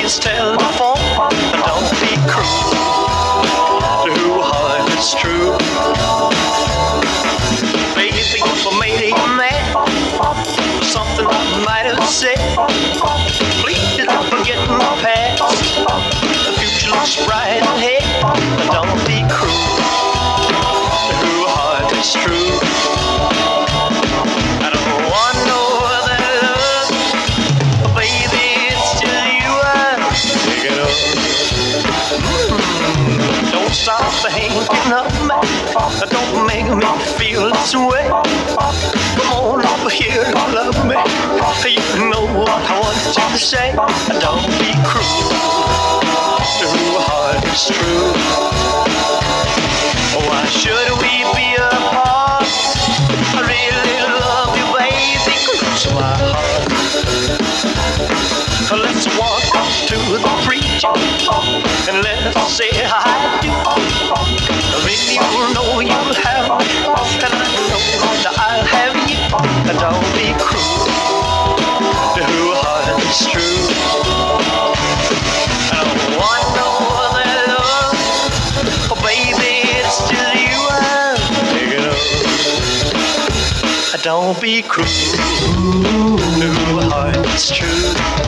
this telephone. Don't be cruel to who heart is true. Baby, if I made you mad for something I might have said, please don't forget my past. The future looks bright ahead. Don't be cruel to who heart is true. I don't want no other love, baby, it's just you I'm thinking of. Don't stop thinking of me, don't make me feel this way. Come on over here and love me, you know what I want you to say. Don't be cruel to who heart is true. Why should we be apart? I really love you, baby, close my heart. Let's walk up to the preacher and let's say I do. Really, you know you have me, and I know that I'll have you. Don't be cruel to who heart is true. I don't want no other love, oh baby, it's just you I'm thinking of. Don't be cruel to who heart is true.